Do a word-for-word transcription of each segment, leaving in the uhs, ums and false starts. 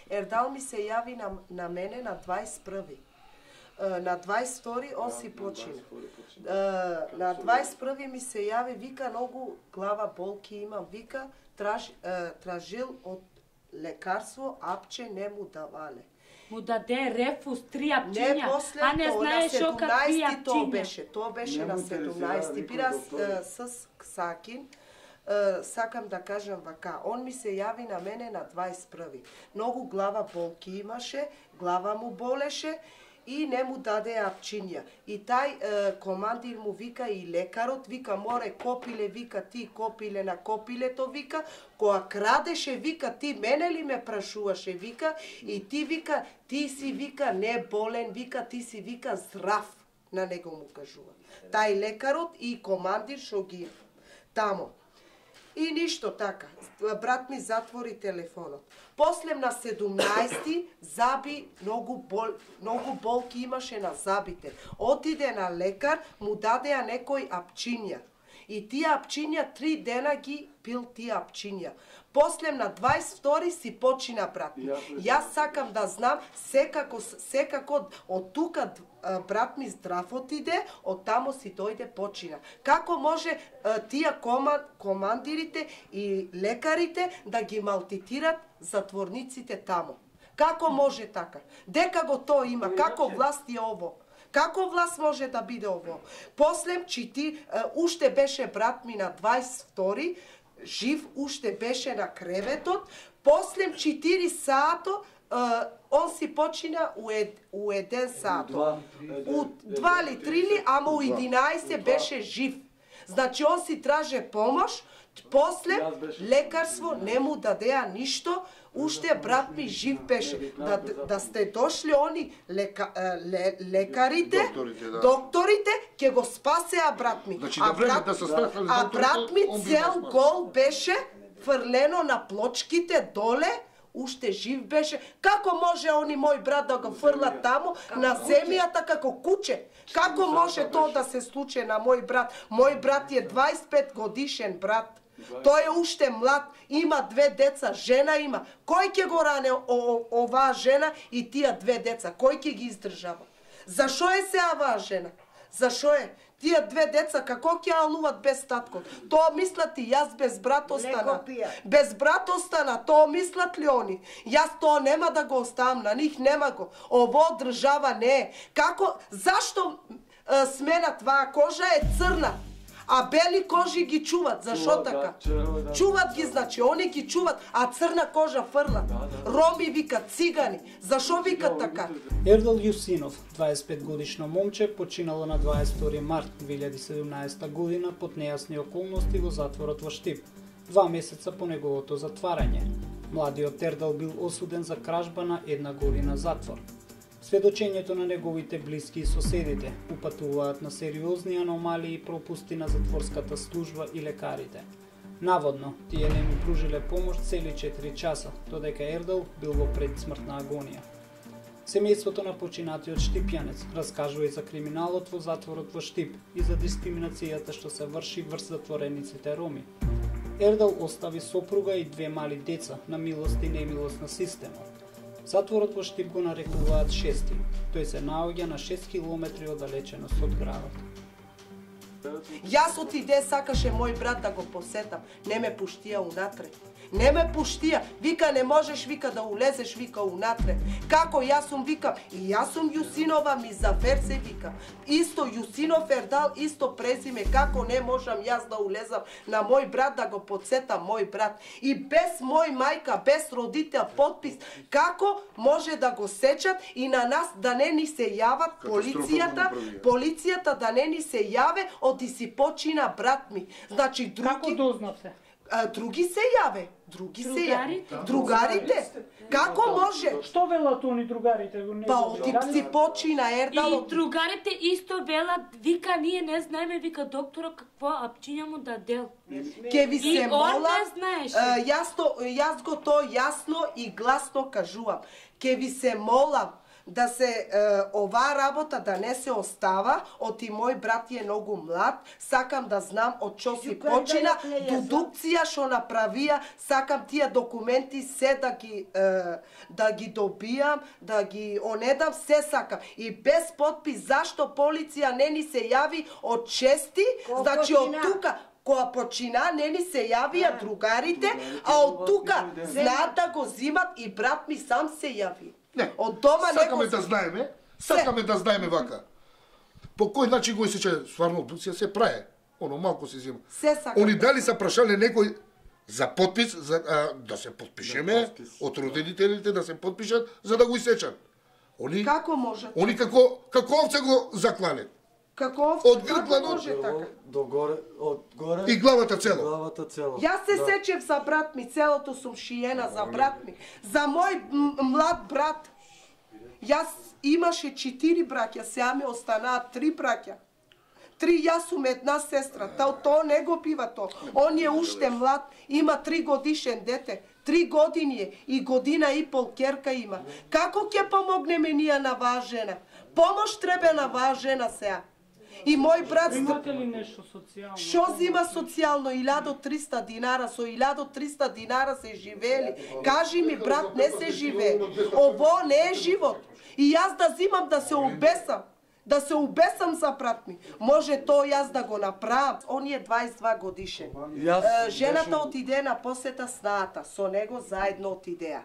Ердал ми се јави на, на мене на дваесет први. На дваесет втори он си почина. На дваесет први ми се јави, вика, многу глава болки имам, вика, траж, тражил од лекарство, апче не му давале. Му даде рефус, три апчиња, не, после а не то, знаешо какви апчиња. То апчиња. беше, то беше на седумнаесети. Бира с Ксакин. Сакам да кажам вака, он ми се јави на мене на дваесет први. Многу глава болки имаше, глава му болеше и не му даде апчиња. И тај е, командир му вика и лекарот, вика, море копиле, вика, ти копиле на копилето, вика, која крадеше, вика, ти мене ли ме прашуваше, вика, и ти, вика, ти си, вика, не болен, вика, ти си, вика, здрав, на него му кажува. Тај лекарот и командир шо ги тамо. И ништо така. Брат ми затвори телефонот. После на седумнаесети заби, многу, бол, многу болки имаше на забите. Отиде на лекар, му дадеа некои апчиња. И тие апчиња, три дена ги пил тие апчиња. После на дваесет втори си почина, брат ми. Јас сакам да знам, секако, секако од тука брат ми здрав отиде, од тамо си дојде почина. Како може тие командирите и лекарите да ги малтитират затворниците тамо? Како може така? Дека го то има? Како власт е ово? Како власт може да биде ово? После чити, уште беше брат ми на дваесет втори, жив, уште беше на креветот, после четири сато, он си почина у, ед, у еден сато. У два или три ли, ама у единаесет беше жив. Значи он си траже помош, после лекарство не му дадеа ништо, уште брат ми жив беше. Да, да сте дошли они лека, ле, лекарите, докторите, да. докторите, ќе го спасеа брат ми. Значи, а, да брат, да се а брат ми цел гол беше фрлено на плочките доле, уште жив беше. Како може они мој брат да го фрлат тамо на земјата како куче? Како може тоа да се случи на мој брат? Мој брат е дваесет и пет годишен брат. Тој е уште млад, има две деца, жена има. Кој ќе го ране оваа жена и тие две деца? Кој ќе ги издржава? Зашо е се оваа жена? Зашо е? Тие две деца како ќе алуват без таткот? Тоа мислат и јас без брат остана. Без брат остана, тоа мислат ли они? Јас тоа нема да го оставам, на нив нема го. Ово држава не е. Како, зашто е, сменат ваа кожа е црна? А бели кожи ги чуват, зашо така? Чуват ги, значи, они ги чуват, а црна кожа фрлат. Роми викат, цигани, зашо викат така? Ердал Јусинов, дваесет и пет годишно момче, починало на дваесет и втори март две илјади и седумнаесета година под нејасни околности во затворот во Штип, два месеца по неговото затварање. Младиот Ердал бил осуден за кражба на една година затвор. Сведочењето на неговите блиски и соседите упатуваат на сериозни аномалии и пропусти на затворската служба и лекарите. Наводно, тие не му пружиле помош цели четири часа, додека Ердал бил во предсмртна агонија. Семејството на починатиот штипјанец раскажува и за криминалот во затворот во Штип и за дискриминацијата што се врши врз затворениците роми. Ердал остави сопруга и две мали деца на милост и немилост на системот. Затворот во Штип го нарекуваат шести. Тој се наоѓа на шест километри оддалеченост од градот. Јас отиде сакаше мој брат да го посетам, не ме пуштија унатре. Не ме пуштија, вика не можеш, вика да улезеш, вика унатре. Како јас сум, викам, и јас сум Јусинова, ми завер се, викам. Исто Јусинов Ердал, исто презиме, како не можам јас да улезам на мој брат да го подсетам мој брат. И без мој мајка, без родител, подпис, како може да го сечат и на нас да не ни се јават полицијата, полицијата да не ни се јаве, оти си почина брат ми. Значи други... Како дознавте? А, други се јаве, други се јаве. Другарите? Како може? Што велат они другарите? Па оти си почина Ердал. И другарите исто велат, вика, ние не знаеме, вика доктора какво апчиња му дадел. Ке ви се мола, и он не знаеше. Јас, то, јас го то јасно и гласно кажувам. Ке ви се молам, да се е, оваа работа да не се остава, оти мој брат е многу млад, сакам да знам од што си почина, дедукција што направија, сакам тие документи се да ги е, да ги добијам, да ги онедам, се сакам. И без подпис, зашто полиција не ни се јави од шести, значи од тука која почина, не ни се јавија другарите, а од тука знаат да го зимат и брат ми сам се јави. Не, од дома сакаме него... да знаеме, сакаме да знаеме вака. По кој начин го исече стварно обдукција се праe, оно малку се зима. Се сакаме. Они дали са прашале некој за подпис, за, а, да се подпишеме, од родителите да се подпишат, за да го исечат. Они, Како може? Они како, како овце го заклане. Како овце, Од како грбла до- може така? До горе, од горе. И главата цело. Главата цело. Јас се Да. сечев за брат ми, целото сум шиена за брат ми. За мој м- млад брат. Јас имаше четири браќа, сега ми останаат три браќа. Три, јас сум една сестра, то, то не го пива то. Он е уште млад, има три годишен дете. Три години е и година и пол керка има. Како ќе помогнеме ние на ваа жена? Помош треба на ваа жена сега. И мој брат... Имате ли нешто социјално? Што зима социјално? илјада и триста динара, со илјада и триста динара се живели. Кажи ми, брат, не се живее. Ово не е живот. И јас да зимам да се убесам. Да се убесам за брат ми. Може тоа јас да го направам. Он е дваесет и два годишен. Јас Е, Жената беше- отиде на посета снаата, со него заедно отидеа.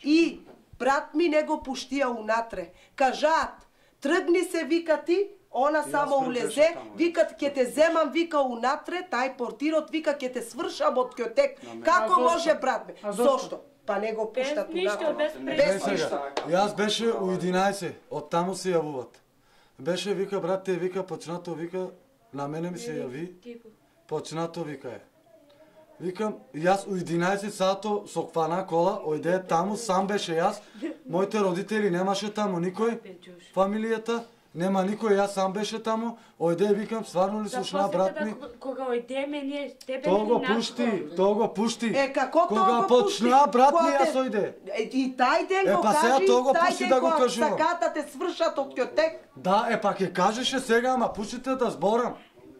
И брат ми не го пуштија унатре. Кажаат, тргни се, вика ти, она само пред беше улезе, таму, викат ќе те земам, вика унатре, тај портирот вика ќе те свршам од кјотек. Како А зошто? може, брат ми? А зошто? Зошто? Па не го пуштат Без ништо, унатре. без Без пресуд. ништо. сега, јас беше у единаесет, од таму се јавуват. Беше, вика, брат, те вика, почнато, вика, на мене ми се јави, почнато, вика е. Викам, јас у единаесет сато со квана кола, ојде таму, сам беше јас, моите родители немаше таму никој, фамилијата, нема никој, јас сам беше таму, ојде, викам, стварно ли слушна брат ми? Кога ојдеме ние, тебе Тоа го ни нашко. пушти, тоа го пушти. Е, како Кога тоа го пушти? почна брат ми, Кога јас те- ојде. Е, И тај ден Е, го па сега кажи, тоа го тај пусти ден да го кога кажувам. сакаат да те свршат од кјотек. Да, е па ќе кажеше сега, ама пуштите да зборам.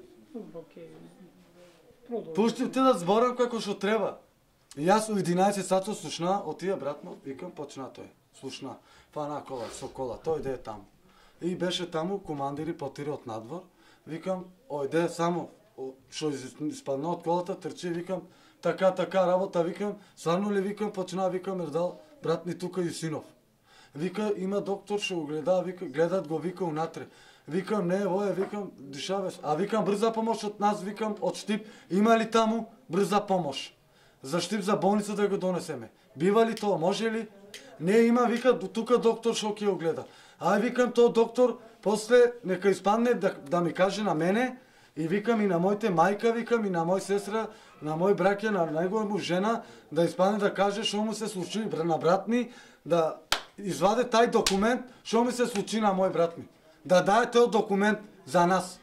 Океј. Продолжи. Пуштите да зборам како што треба. И јас у единаесет сато слушна, отија брат му, викам, почна тој. Слушна, фана кола, со кола, тој иде таму. И беше таму командири потири од надвор. Викам, ојде само о, што из- испадна од колата, трчи, викам, така, така работа, викам, стварно ли, викам, почна, викам, Ердал, брат ми тука и синов. Вика, има доктор што го гледа, вика, гледат го, вика, унатре. Викам, не, воје, викам, дишавеш. А викам, брза помош од нас, викам, од Штип. Има ли таму брза помош? За Штип, за болница да го донесеме. Бива ли тоа, може ли? Не, има, вика, тука доктор што ќе го гледа. Ај, викам, тој доктор, после, нека испадне да, да ми каже на мене, и викам и на моите мајка, викам и на мој сестра, на мој браќа, на негова му жена, да испадне да каже што му се случи на брат ми, да изваде тај документ, што ми се случи на мој брат ми. Да даде тој документ за нас.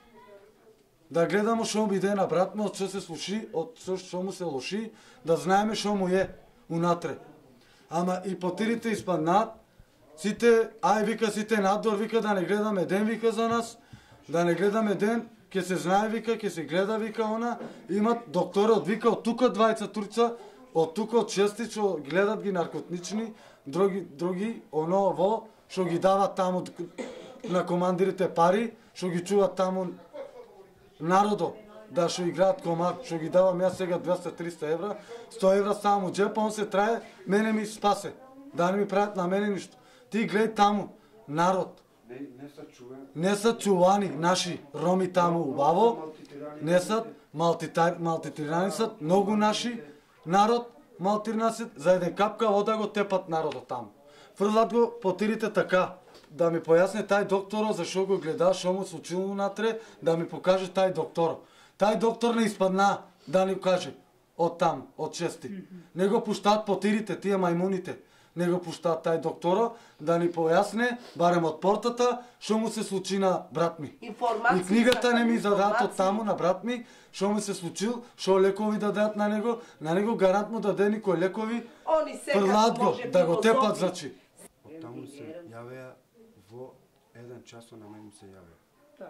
Да гледамо што му иде на брат ми, од што се случи, од што му се лоши, да знаеме што му е унатре. Ама и потирите испаднаат, сите, ај вика, сите надвор, вика, да не гледаме ден, вика, за нас, да не гледаме ден, ќе се знае, вика, ќе се гледа, вика, она, имат докторот, вика, од тука двајца турца, од тука од шести, што гледат ги наркотични, други, други, оно, во, што ги дават таму на командирите пари, што ги чуват таму народо, да што играат комар, што ги давам јас сега двеста до триста евра, сто евра само джепа, он се трае, мене ми спасе, да не ми прават на мене ништо. Ти гледај таму, народ, Не, не са чувани. не са чувани наши роми таму убаво, не са малтитирани са, многу наши народ малтирани се, за еден капка вода го тепат народот таму. Фрлат го потирите така, да ми појасне тај докторо зашо го гледа, што му случило натре, да ми покаже тај докторо. Тај доктор не испадна да ни каже од таму, од шести. Не го пуштаат потирите, тие мајмуните. Не го пуштаат тај докторо да ни појасне, барем од портата, што му се случи на брат ми. Информации И книгата не ми сакаме, зададат од информации. таму на брат ми, што му се случил, што лекови да дадат на него, на него гарант му даде никој лекови, Они секако фрлаат го, може да го тепат, филозофски. значи. Таму се јавеа во еден час на мене се јавија. Так.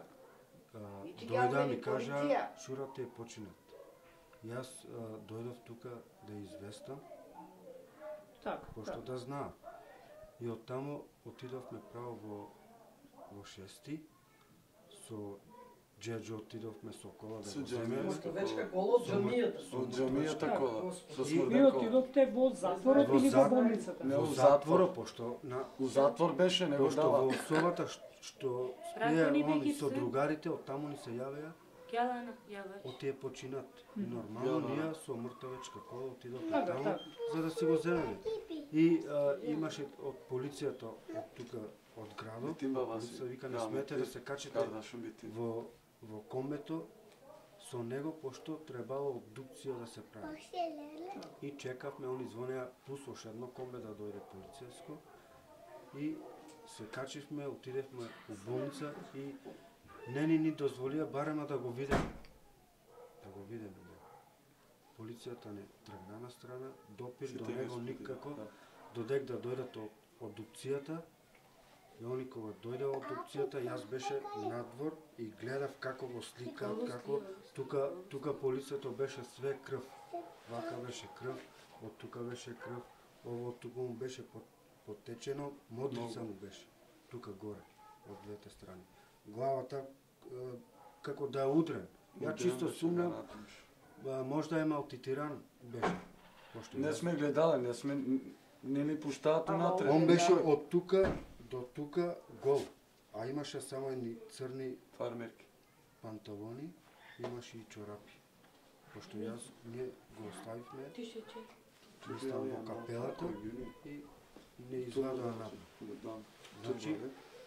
Дојда ми кажа, шурате е починат. Јас а, дојдов тука да известам, Так, пошто так. да знаа. И од таму отидовме право во, во шести, со Джеджо отидовме со кола да Со го земе. джамијата. Вечка гол од џамијата. Од џамијата кола. Со Вие смрден кола. отидовте во затворот Во или во затвор. болницата? Не, Во у затвор, затвор. пошто на У затвор беше, не го пошто дава. во особата ш- што Рако спие ни они беги со се. другарите, од таму ни се јавија, Кјалана, јаваш. од тие починат. И Ја, нормално да. ние со мртвечка кола отидовме Така, таму така. за да си го земеме. И а, имаше од полицијата од тука од градот, Битин баба полицијата си. вика не Да, смете битин. да се качите Кардашон битин. во во комбето со него пошто требало обдукција да се прави. И чекавме, они звонеа плюс още едно комбе да дојде полицијско и се качивме, отидевме у болница и не ни ни дозволија барема да го видиме. Да го видиме. Полицијата не тргна на страна, допир до Сите ги него спитали, никако, да. додек да дојдат од обдукцијата. И они кога дојде обдукцијата, јас беше надвор и гледав како го сликаат, како тука тука полицијата беше све крв. Вака беше крв, од тука беше крв, ово од тука му беше потечено, модрица му беше тука горе од двете страни. Главата е, како да е удрен. Ја чисто сумнам, а, можда е малтитиран беше. Пошто Не јас- сме гледале, не сме не ни пуштаат унатре. Он беше од тука до тука гол, а имаше само едни црни Фармерки. панталони, имаше и чорапи. Пошто јас ние го оставивме, Тише, че. мислам во капелата и не изгледаа напред. Значи,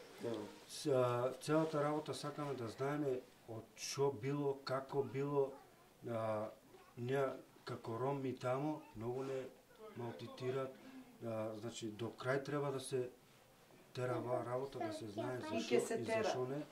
с- целата работа сакаме да знаеме од што било, како било, а, ние како роми тамо многу не малтитираат, а, значи до крај треба да се тера оваа работа, да се знае И зашо ќе се и тера. зашо не.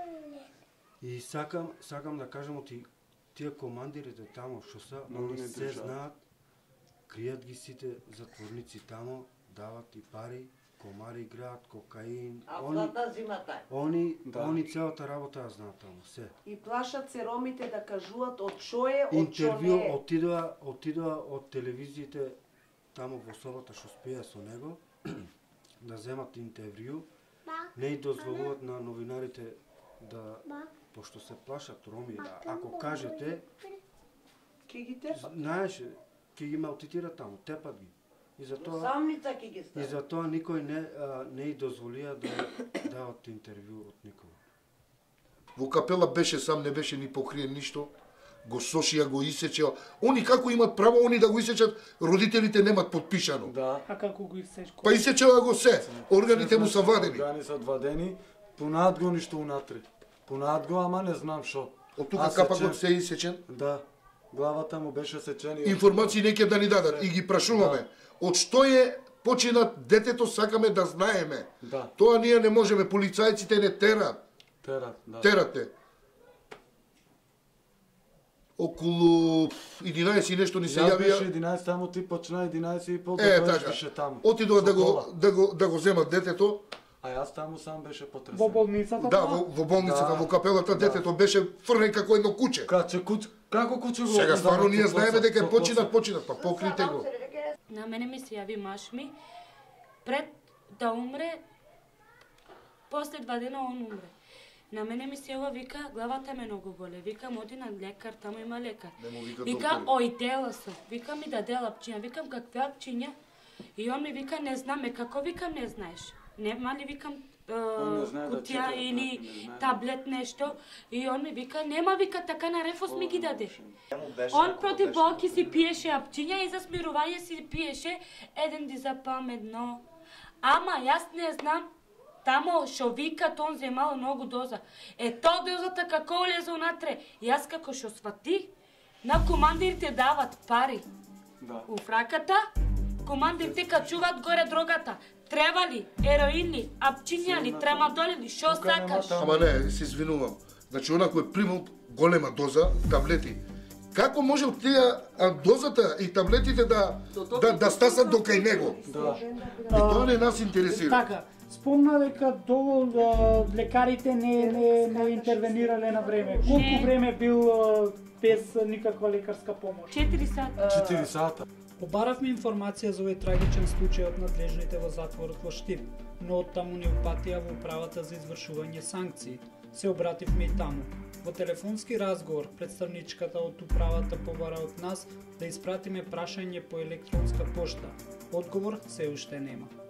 И сакам, сакам да кажам оти тие командирите тамо што се, Многу они не се држат. знаат, кријат ги сите затворници тамо, дават и пари, комари играат, кокаин, А они, плата зимата. они, Да. они целата работа ја знаат тамо, се. И плашат се ромите да кажуваат од што е, од што Интервју не е. отидоа, отидоа од телевизиите тамо во собата што спија со него, да земат интервју, не и дозволуваат на новинарите да, пошто се плашат роми, да, ако кажете, Ки ги те? знаеш, ќе ги малтитира тамо, тепат ги. И затоа Самница ки ги и стават. затоа никој не а, не и дозволија да дават интервју од никого. Во капела беше сам, не беше ни покриен ништо. Го сошија, го исечеа. Они како имат право они да го исечат, родителите немат подпишано. Да. А како го исечко? Па исечеа го се. Органите му се вадени. Органи се вадени, понаат го ништо унатре. Понаат го, ама не знам шо. Од тука А капакот сечен- се исечен. Да. Главата му беше сечена. и- Информации не ќе да ни дадат и ги прашуваме. Од што е починат детето, сакаме да знаеме. Да. Тоа ние не можеме, полицајците не терат. Терат, да. Терате. Околу единаесет и нешто ни се Јас беше јавија. единаесет, таму ти почна единаесет и пол, Е, да така. беше таму. Отидоа Со да го кола. да го да го земат детето. А јас таму сам беше потресен. Во болницата? Да, тоа? во, во болницата, Да. во капелата, детето беше фрлен како едно куче. Каче куч, како куче го Сега стварно удавате ние коса, знаеме дека со е починат, коса? починат, па покрите го. На мене ми се јави маш ми, пред да умре, после два дена он умре. На мене ми се јава, вика, главата ме многу боле. Викам, оди на лекар, таму има лекар. Не му вика Вика, доктори. ојдела сум. Вика ми даде лапчиња. Викам, какви лапчиња? И он ми вика, не знаме. Како викам, не знаеш? Нема ли, викам, Он не знае да кутија чита, или да, не знае. таблет нешто? И он ми вика, нема, вика, така на рефос ми ги даде. Беше, Он ако против беше болки си добре. пиеше апчиња и за смирување си пиеше еден дизапам едно. Ама јас не знам, тамо шо викат, он земал многу доза. Е, тоа дозата како улезе унатре. Јас како шо свати, на командирите дават пари Да. у фраката, командирите качуваат горе дрогата. Треба ли, ероин ли, апчиња ли, трамадоли ли, шо Тука нема сакаш? таму. Ама не, се извинувам. Значи, она кој примал голема доза таблети, како можел тие а, дозата и таблетите да да, да стасат до кај него? Да. И тоа не нас интересира. Така, Спомна дека довол а, лекарите не, не, не интервенирале на време. Колку Не. време бил а, без никаква лекарска помош? четири сата. четири сата. Побаравме информација за овој трагичен случај од надлежните во затворот во Штип, но од таму не упатија во управата за извршување санкции. Се обративме и таму. Во телефонски разговор, представничката од управата побара од нас да испратиме прашање по електронска пошта. Одговор се уште нема.